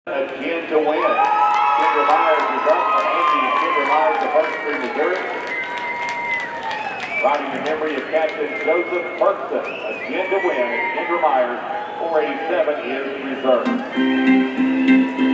Again to win. Kendra Myers is up for Andy and Kendra Myers of Berkshire, Missouri. Riding in memory of Captain Joseph Berkson. Again to win. Kendra Myers, 487 is reserved.